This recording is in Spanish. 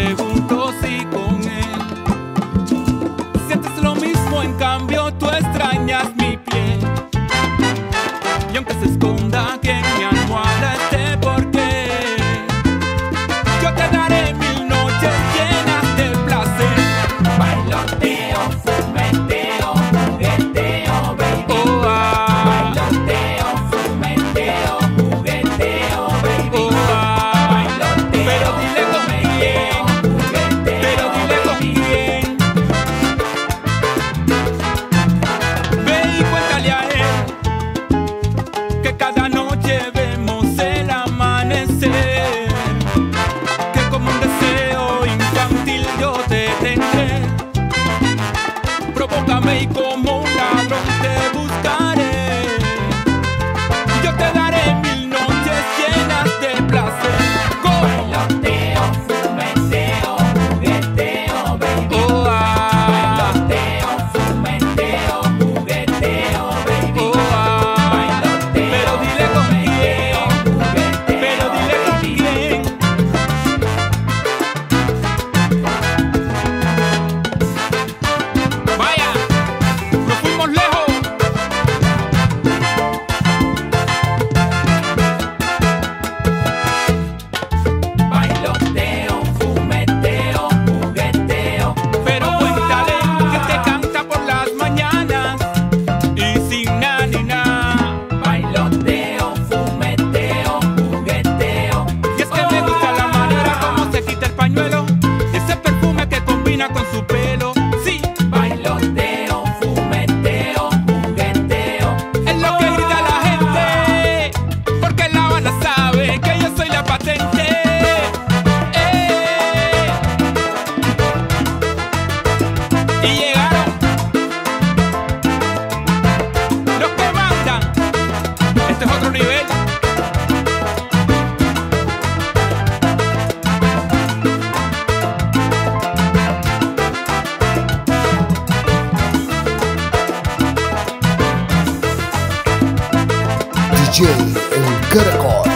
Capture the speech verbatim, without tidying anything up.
pregunto si con él sientes lo mismo, en cambio tú extrañas mi piel. Y aunque se esconda que en mi almohada esté por qué, yo te daré mil noches llenas de placer. Bailoteo, fumeteo, jugueteo, baby. Oh, ah. Bailoteo, fumeteo, jugueteo, baby. Oh, ah. Bailoteo, Pero dile con quién, jugueteo, pero dile con baby. quién. Ve y cuéntale a él que cada noche vemos el amanecer, que como un deseo infantil yo te tendré. Provócame y como un ladrón te buscaré. Yo te daré mil noches llenas de placer. Go. Bailoteo, fumeteo, jugueteo, baby. Oh, ah. Bailoteo, fumeteo, jugueteo, baby. Oh, ah. Bailoteo, Pero dile con quién, jugueteo, pero dile con baby. quién. Vaya, nos fuimos lejos. Bailoteo, fumeteo, jugueteo. Pero cuéntale que te canta por las mañanas y sin na ni na. Bailoteo, fumeteo, jugueteo. Y es que me gusta la manera como se quita el pañuelo, ese perfume que combina con su pelo. Sí, Bailoteo, fumeteo, jugueteo. es lo que grita la gente, porque La Habana sabe que yo soy la patente. Eh. Y llegaron los que mandan. Este es otro nivel. D J El Caracol.